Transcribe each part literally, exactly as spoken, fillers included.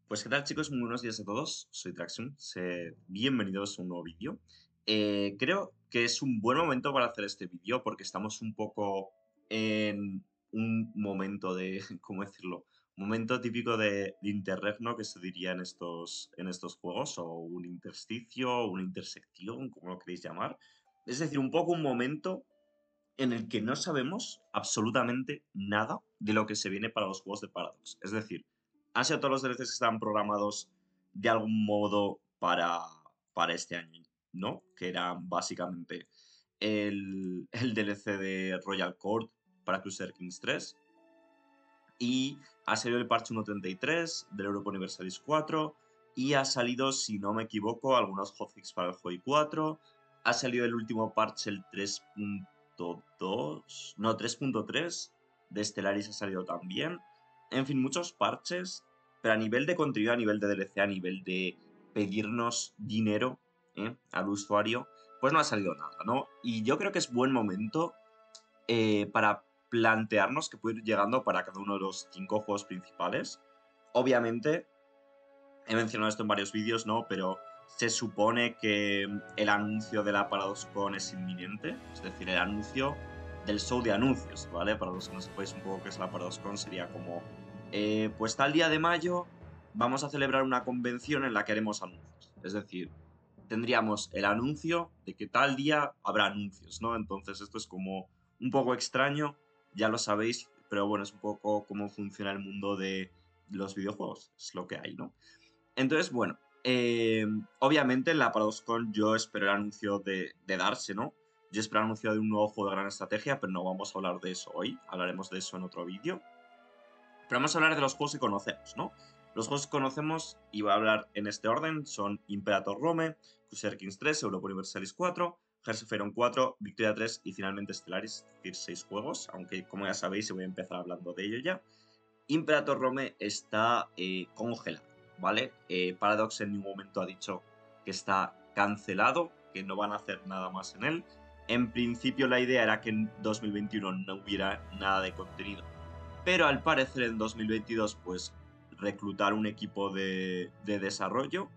Pues qué tal chicos, muy buenos días a todos, soy Traxium, se- bienvenidos a un nuevo vídeo. Eh, creo que es un buen momento para hacer este vídeo porque estamos un poco en un momento de, ¿cómo decirlo? Un momento típico de, de interregno que se diría en estos, en estos juegos, o un intersticio, una intersección, como lo queréis llamar. Es decir, un poco un momento en el que no sabemos absolutamente nada de lo que se viene para los juegos de Paradox. Es decir, han sido todos los D L Cs que estaban programados de algún modo para, para este año, ¿no? Que eran básicamente el, el D L C de Royal Court para Crusader Kings tres y ha salido el parche uno punto treinta y tres del Europa Universalis cuatro y ha salido, si no me equivoco, algunos hotfix para el Joy cuatro. Ha salido el último parche, el tres punto dos, no, tres punto tres de Stellaris ha salido también. En fin, muchos parches, pero a nivel de contenido, a nivel de D L C, a nivel de pedirnos dinero ¿eh? al usuario, pues no ha salido nada, ¿no? Y yo creo que es buen momento eh, para plantearnos que puede ir llegando para cada uno de los cinco juegos principales. Obviamente, he mencionado esto en varios vídeos, ¿no? Pero se supone que el anuncio de la ParadoxCon es inminente, es decir, el anuncio del show de anuncios, ¿vale? Para los que no sepáis un poco qué es la ParadoxCon, sería como, eh, pues tal día de mayo vamos a celebrar una convención en la que haremos anuncios. Es decir, tendríamos el anuncio de que tal día habrá anuncios, ¿no? Entonces esto es como un poco extraño, ya lo sabéis, pero bueno, es un poco cómo funciona el mundo de los videojuegos, es lo que hay, ¿no? Entonces, bueno, eh, obviamente en la ParadoxCon yo espero el anuncio de, de Darse, ¿no? Yo espero el anuncio de un nuevo juego de gran estrategia, pero no vamos a hablar de eso hoy, hablaremos de eso en otro vídeo. Pero vamos a hablar de los juegos que conocemos, ¿no? Los juegos que conocemos, y voy a hablar en este orden, son Imperator Rome, Crusader Kings tres, Europa Universalis cuatro, Hearts of Iron cuatro, Victoria tres y finalmente Stellaris, es decir, seis juegos, aunque como ya sabéis, voy a empezar hablando de ello ya. Imperator Rome está eh, congelado, ¿vale? Eh, Paradox en ningún momento ha dicho que está cancelado, que no van a hacer nada más en él. En principio la idea era que en dos mil veintiuno no hubiera nada de contenido, pero al parecer en dos mil veintidós pues reclutar un equipo de, de desarrollo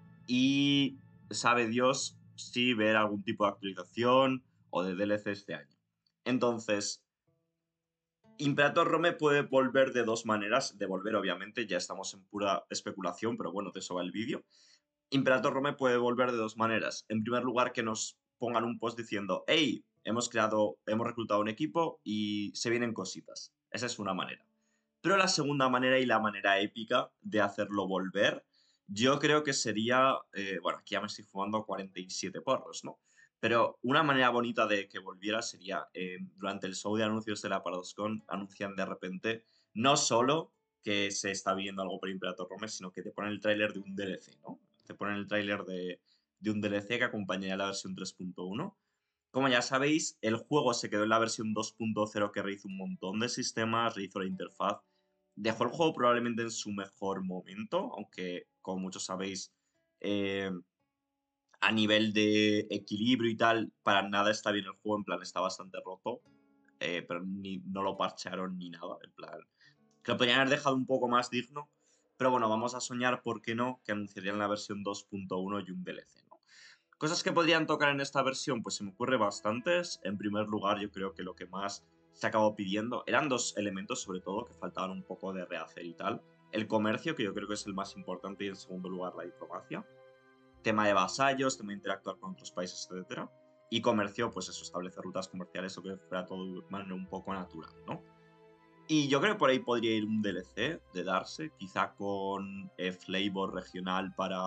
y sabe Dios si ver algún tipo de actualización o de D L C este año. Entonces, Imperator Rome puede volver de dos maneras, de volver obviamente, ya estamos en pura especulación, pero bueno, de eso va el vídeo. Imperator Rome puede volver de dos maneras. En primer lugar, que nos pongan un post diciendo, hey, hemos creado, hemos reclutado un equipo y se vienen cositas. Esa es una manera. Pero la segunda manera y la manera épica de hacerlo volver, yo creo que sería, eh, bueno, aquí ya me estoy fumando cuarenta y siete porros, ¿no? Pero una manera bonita de que volviera sería, eh, durante el show de anuncios de la ParadoxCon, anuncian de repente, no solo que se está viendo algo por Imperator Rome, sino que te ponen el tráiler de un D L C, ¿no? Te ponen el tráiler de, de un D L C que acompañaría la versión tres punto uno. Como ya sabéis, el juego se quedó en la versión dos punto cero que rehizo un montón de sistemas, rehizo la interfaz, dejó el juego probablemente en su mejor momento, aunque como muchos sabéis, eh, a nivel de equilibrio y tal, para nada está bien el juego, en plan está bastante roto, eh, pero ni, no lo parchearon ni nada, en plan, que lo podrían haber dejado un poco más digno, pero bueno, vamos a soñar, ¿por qué no?, que anunciarían la versión dos punto uno y un D L C, ¿no? Cosas que podrían tocar en esta versión, pues se me ocurre bastantes. En primer lugar, yo creo que lo que más se acabó pidiendo eran dos elementos, sobre todo, que faltaban un poco de rehacer y tal. El comercio, que yo creo que es el más importante, y en segundo lugar, la diplomacia. Tema de vasallos, tema de interactuar con otros países, etcétera. Y comercio, pues eso, establecer rutas comerciales o que fuera todo de manera un poco natural, ¿no? Y yo creo que por ahí podría ir un D L C de darse, quizá con eh, flavor regional para,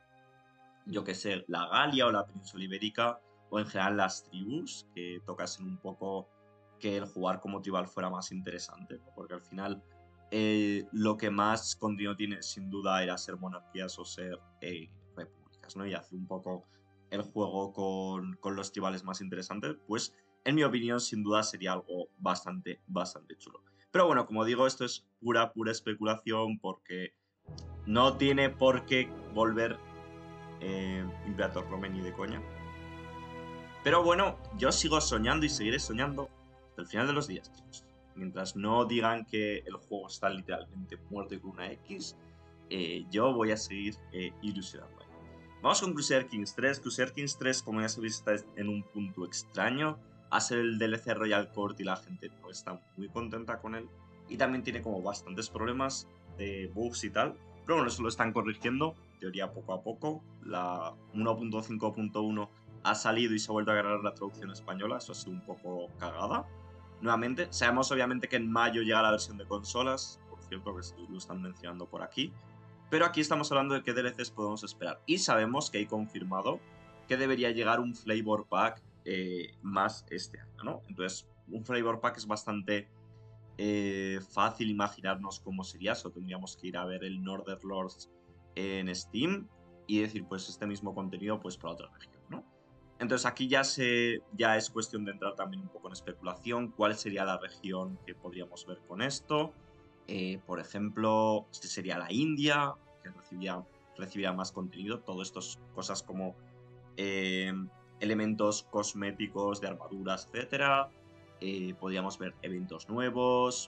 yo que sé, la Galia o la península ibérica, o en general las tribus, que tocasen un poco que el jugar como tribal fuera más interesante, ¿no? Porque al final eh, lo que más contenido tiene sin duda era ser monarquías o ser eh, repúblicas, ¿no? Y hacer un poco el juego con, con los tribales más interesantes, pues en mi opinión sin duda sería algo bastante, bastante chulo. Pero bueno, como digo, esto es pura, pura especulación porque no tiene por qué volver eh, Imperator Rome ni de coña. Pero bueno, yo sigo soñando y seguiré soñando hasta el final de los días, chicos. Mientras no digan que el juego está literalmente muerto y con una X, eh, yo voy a seguir eh, ilusionándome. Vamos con Crusader Kings tres. Crusader Kings tres, como ya sabéis, está en un punto extraño. A ser el D L C Royal Court y la gente no está muy contenta con él. Y también tiene como bastantes problemas de bugs y tal. Pero bueno, eso lo están corrigiendo, en teoría poco a poco. La uno punto cinco punto uno ha salido y se ha vuelto a agarrar la traducción española. Eso ha sido un poco cagada. Nuevamente, sabemos obviamente que en mayo llega la versión de consolas. Por cierto, que lo están mencionando por aquí. Pero aquí estamos hablando de qué D L Cs podemos esperar. Y sabemos que hay confirmado que debería llegar un flavor pack eh, más este año, ¿no? Entonces, un flavor pack es bastante eh, fácil imaginarnos cómo sería. Solo tendríamos que ir a ver el Northern Lords en Steam y decir, pues, este mismo contenido, pues, para otra región, ¿no? Entonces, aquí ya, se, ya es cuestión de entrar también un poco en especulación. ¿Cuál sería la región que podríamos ver con esto? Eh, por ejemplo, si sería la India, que recibiría, recibiría más contenido. Todo esto es cosas como eh, elementos cosméticos de armaduras, etcétera. Eh, podríamos ver eventos nuevos,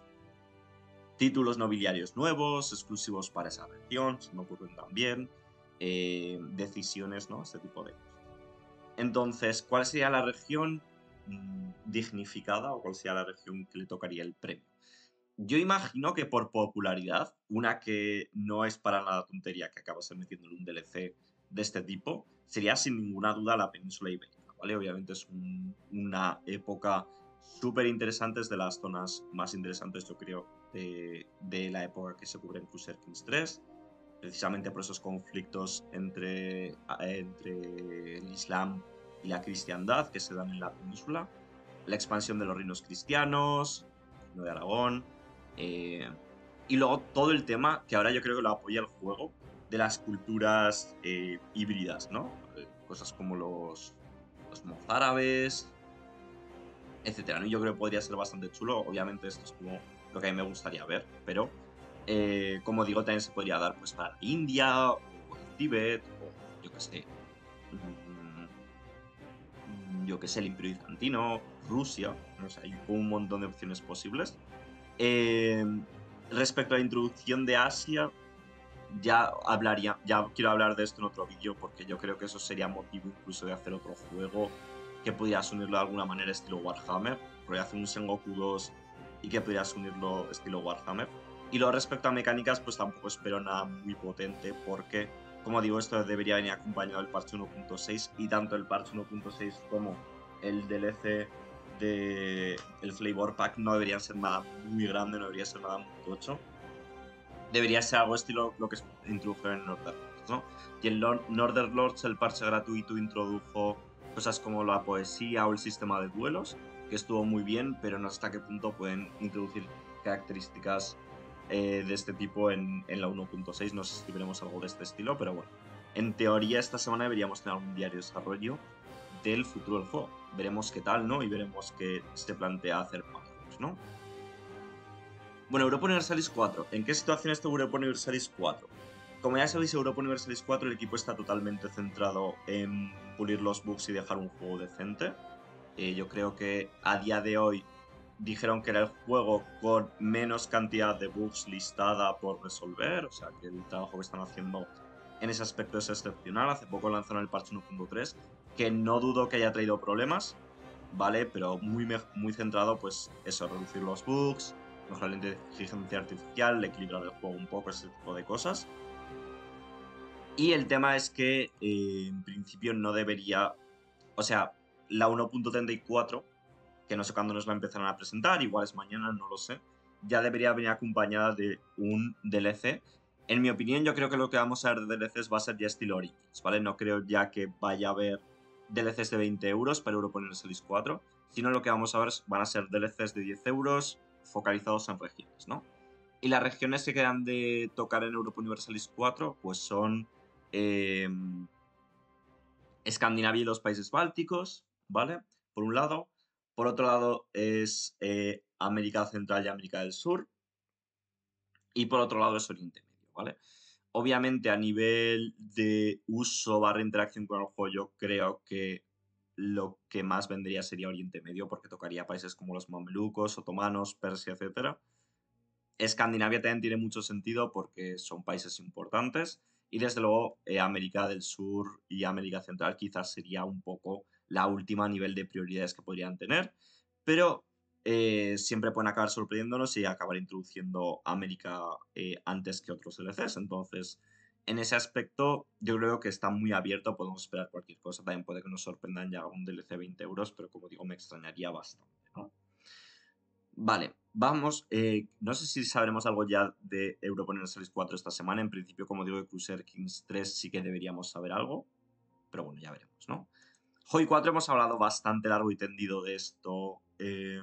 títulos nobiliarios nuevos, exclusivos para esa región, se me ocurren también, eh, decisiones, ¿no? Este tipo de cosas. Entonces, ¿cuál sería la región mm, dignificada o cuál sería la región que le tocaría el premio? Yo imagino que por popularidad, una que no es para nada tontería que acabas metiendo en un D L C de este tipo, sería sin ninguna duda la península ibérica, ¿vale? Obviamente es un- una época súper interesante, es de las zonas más interesantes, yo creo, de, de la época que se cubre en Crusader Kings tres, precisamente por esos conflictos entre, entre el Islam y la cristiandad que se dan en la península, la expansión de los reinos cristianos, el reino de Aragón, eh, y luego todo el tema, que ahora yo creo que lo apoya el juego, de las culturas eh, híbridas, ¿no? Eh, cosas como los, los mozárabes, etcétera, ¿no? Yo creo que podría ser bastante chulo. Obviamente esto es como lo que a mí me gustaría ver, pero eh, como digo, también se podría dar pues para India, o el Tíbet, o yo qué sé, mm, mm, yo qué sé, el Imperio Bizantino, Rusia, no sé, hay un montón de opciones posibles. Eh, Respecto a la introducción de Asia, ya hablaría, ya quiero hablar de esto en otro vídeo porque yo creo que eso sería motivo incluso de hacer otro juego que pudieras unirlo de alguna manera estilo Warhammer, porque hacer un Sengoku dos y que pudieras unirlo estilo Warhammer. Y luego respecto a mecánicas, pues tampoco espero nada muy potente porque, como digo, esto debería venir acompañado del parche uno punto seis y tanto el parche uno punto seis como el D L C de el Flavor Pack no deberían ser nada muy grande, no debería ser nada muy tocho. Debería ser algo estilo lo que introdujeron en Northern Lords, ¿no? Y en Lord Northern Lords el parche gratuito introdujo cosas como la poesía o el sistema de duelos, que estuvo muy bien, pero no sé hasta qué punto pueden introducir características eh, de este tipo en, en la uno punto seis. No sé si veremos algo de este estilo, pero bueno. En teoría esta semana deberíamos tener un diario de desarrollo del futuro del juego. Veremos qué tal, ¿no? Y veremos qué se plantea hacer para ellos, ¿no? Bueno, Europa Universalis cuatro. ¿En qué situación está Europa Universalis cuatro? Como ya sabéis, Europa Universalis cuatro, el equipo está totalmente centrado en pulir los bugs y dejar un juego decente. Eh, yo creo que a día de hoy dijeron que era el juego con menos cantidad de bugs listada por resolver, o sea que el trabajo que están haciendo en ese aspecto es excepcional. Hace poco lanzaron el parche uno punto tres, que no dudo que haya traído problemas, ¿vale? Pero muy, muy centrado, pues eso, reducir los bugs, mejorar la inteligencia artificial, equilibrar el juego un poco, ese tipo de cosas. Y el tema es que eh, en principio no debería, o sea, la uno punto treinta y cuatro, que no sé cuándo nos la empezarán a presentar, igual es mañana, no lo sé, ya debería venir acompañada de un D L C. En mi opinión, yo creo que lo que vamos a ver de D L Cs va a ser ya estilo Origins, ¿vale? No creo ya que vaya a haber D L Cs de veinte euros para Europa Universalis cuatro, sino lo que vamos a ver van a ser D L Cs de diez euros focalizados en regiones, ¿no? Y las regiones que quedan de tocar en Europa Universalis cuatro, pues son eh, Escandinavia y los países bálticos, ¿vale? Por un lado. Por otro lado es eh, América Central y América del Sur. Y por otro lado es Oriente Medio, ¿vale? Obviamente a nivel de uso barra interacción con el juego, yo creo que lo que más vendría sería Oriente Medio, porque tocaría países como los mamelucos, otomanos, Persia, etcétera. Escandinavia también tiene mucho sentido porque son países importantes y desde luego eh, América del Sur y América Central quizás sería un poco la última nivel de prioridades que podrían tener, pero eh, siempre pueden acabar sorprendiéndonos y acabar introduciendo América eh, antes que otros D L Cs. Entonces, en ese aspecto yo creo que está muy abierto, podemos esperar cualquier cosa. También puede que nos sorprendan ya un D L C veinte euros, pero como digo, me extrañaría bastante, ¿no? Vale, vamos. Eh, no sé si sabremos algo ya de Europa Universalis cuatro esta semana. En principio, como digo, de Crusader Kings tres sí que deberíamos saber algo, pero bueno, ya veremos, ¿no? Hoi cuatro hemos hablado bastante largo y tendido de esto eh,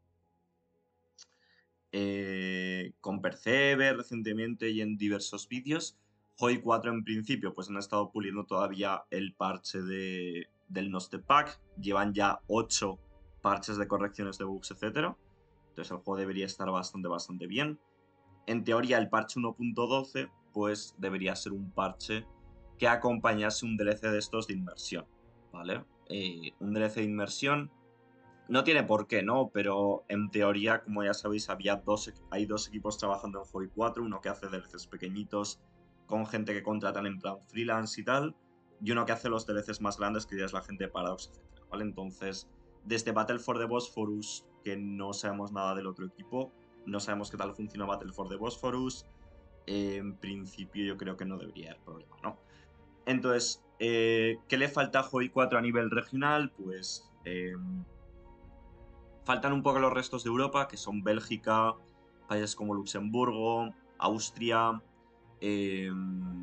eh, con Percebe recientemente y en diversos vídeos. Hoi cuatro en principio pues han estado puliendo todavía el parche de, del Nostep Pack. Llevan ya ocho parches de correcciones de bugs, etcétera. Entonces el juego debería estar bastante, bastante bien. En teoría el parche uno punto doce pues debería ser un parche que acompañase un D L C de estos de inmersión, ¿vale? Eh, un D L C de inmersión no tiene por qué, ¿no? Pero en teoría, como ya sabéis, había dos, hay dos equipos trabajando en Hoi cuatro, uno que hace D L Cs pequeñitos con gente que contratan en plan freelance y tal, y uno que hace los D L Cs más grandes, que ya es la gente de Paradox, etcétera, ¿vale? Entonces, desde Battle for the Bosphorus, que no sabemos nada del otro equipo, no sabemos qué tal funciona Battle for the Bosphorus, eh, en principio yo creo que no debería haber problema, ¿no? Entonces, eh, ¿qué le falta a Hoi cuatro a nivel regional? Pues... Eh, faltan un poco los restos de Europa, que son Bélgica, países como Luxemburgo, Austria, eh,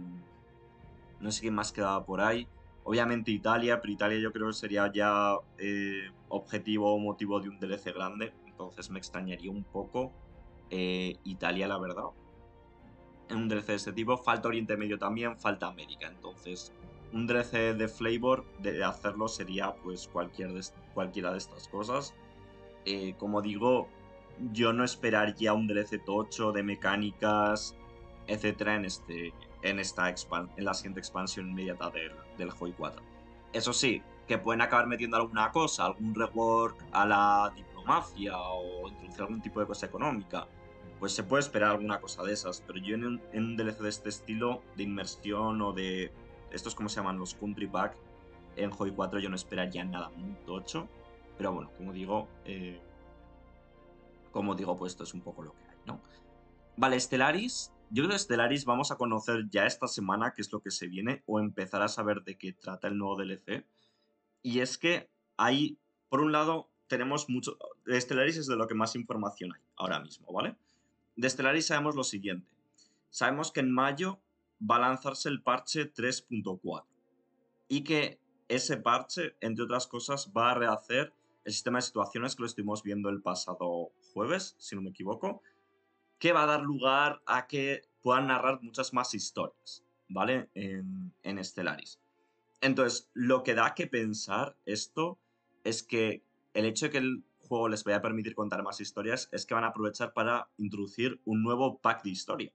no sé quién más quedaba por ahí. Obviamente Italia, pero Italia yo creo que sería ya eh, objetivo o motivo de un D L C grande, entonces me extrañaría un poco eh, Italia, la verdad. En un D L C de este tipo, falta Oriente Medio también, falta América, entonces un D L C de flavor de hacerlo sería pues cualquier de, cualquiera de estas cosas. Eh, como digo, yo no esperaría un D L C tocho de mecánicas, etcétera, en, este, en, esta expan en la siguiente expansión inmediata del, del Hoi cuatro. Eso sí, que pueden acabar metiendo alguna cosa, algún rework a la diplomacia o introducir algún tipo de cosa económica. Pues se puede esperar alguna cosa de esas, pero yo en un, en un D L C de este estilo, de inmersión o de. Estos, ¿cómo se llaman? Los Country Pack, en Hoi cuatro yo no esperaría nada muy tocho. Pero bueno, como digo, eh, como digo, pues esto es un poco lo que hay, ¿no? Vale, Stellaris. Yo creo que Stellaris vamos a conocer ya esta semana qué es lo que se viene o empezar a saber de qué trata el nuevo D L C. Y es que hay, por un lado, tenemos mucho. De Stellaris es de lo que más información hay ahora mismo, ¿vale? De Stellaris sabemos lo siguiente. Sabemos que en mayo va a lanzarse el parche tres punto cuatro y que ese parche, entre otras cosas, va a rehacer el sistema de situaciones que lo estuvimos viendo el pasado jueves, si no me equivoco, que va a dar lugar a que puedan narrar muchas más historias, ¿vale? En, en Stellaris. Entonces, lo que da que pensar esto es que el hecho de que el juego les vaya a permitir contar más historias es que van a aprovechar para introducir un nuevo pack de historia.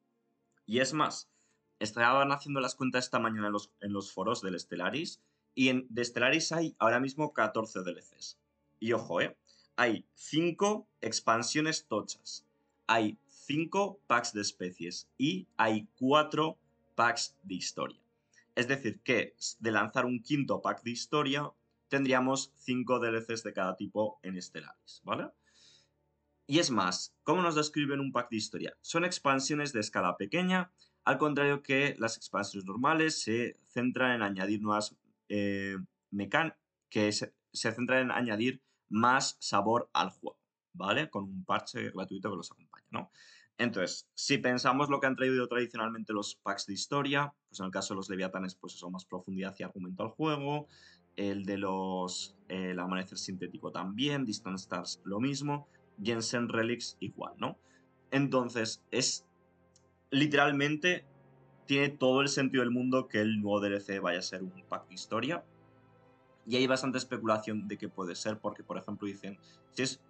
Y es más, estaban haciendo las cuentas esta mañana en los, en los foros del Stellaris y en, de Stellaris hay ahora mismo catorce D L Cs. Y ojo, ¿eh? Hay cinco expansiones tochas, hay cinco packs de especies y hay cuatro packs de historia. Es decir, que de lanzar un quinto pack de historia, tendríamos cinco D L Cs de cada tipo en Stellaris, ¿vale? Y es más, ¿cómo nos describen un pack de historia? Son expansiones de escala pequeña, al contrario que las expansiones normales se centran en añadir nuevas eh, mecánicas, que se, se centran en añadir más sabor al juego, ¿vale? Con un parche gratuito que los acompaña, ¿no? Entonces, si pensamos lo que han traído tradicionalmente los packs de historia, pues en el caso de los Leviatanes, pues eso, más profundidad y argumento al juego. El de los eh, el Amanecer Sintético también, Distant Stars lo mismo. Jensen Relics igual, ¿no? Entonces, es literalmente, tiene todo el sentido del mundo que el nuevo D L C vaya a ser un pack de historia. Y hay bastante especulación de que puede ser, porque, por ejemplo, dicen, si es,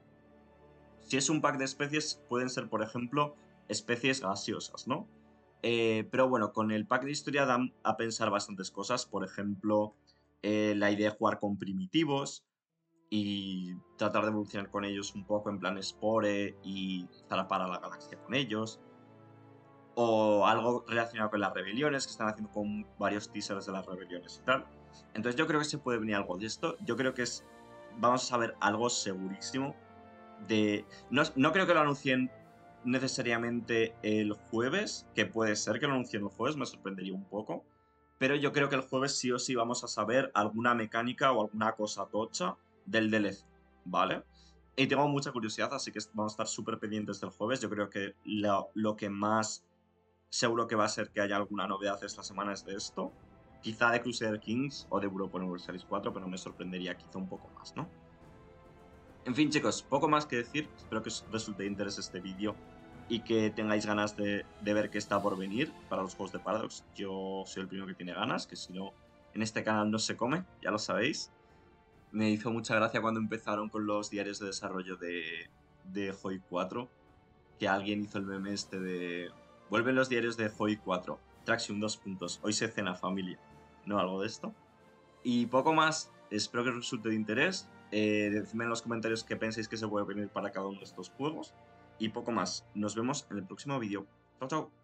si es un pack de especies, pueden ser, por ejemplo, especies gaseosas, ¿no? Eh, pero bueno, con el pack de historia dan a pensar bastantes cosas, por ejemplo, eh, la idea de jugar con primitivos, y tratar de evolucionar con ellos un poco en plan Spore y estar para la galaxia con ellos. O algo relacionado con las rebeliones, que están haciendo con varios teasers de las rebeliones y tal. Entonces yo creo que se puede venir algo de esto. Yo creo que es, vamos a saber algo segurísimo de... No, no creo que lo anuncien necesariamente el jueves, que puede ser que lo anuncien el jueves, me sorprendería un poco. Pero yo creo que el jueves sí o sí vamos a saber alguna mecánica o alguna cosa tocha del D L C, ¿vale? Y tengo mucha curiosidad, así que vamos a estar súper pendientes del jueves. Yo creo que lo, lo que más seguro que va a ser que haya alguna novedad esta semana es de esto. Quizá de Crusader Kings o de Europa Universalis cuatro, pero me sorprendería quizá un poco más, ¿no? En fin, chicos, poco más que decir. Espero que os resulte de interés este vídeo y que tengáis ganas de, de ver qué está por venir para los juegos de Paradox. Yo soy el primero que tiene ganas, que si no, en este canal no se come, ya lo sabéis. Me hizo mucha gracia cuando empezaron con los diarios de desarrollo de, de Hoi cuatro, que alguien hizo el meme este de... Vuelven los diarios de Hoi cuatro, Traxium dos puntos, hoy se cena familia, ¿no? Algo de esto. Y poco más, espero que os resulte de interés. Eh, decidme en los comentarios qué pensáis que se puede venir para cada uno de estos juegos. Y poco más, nos vemos en el próximo vídeo. Chao, chao.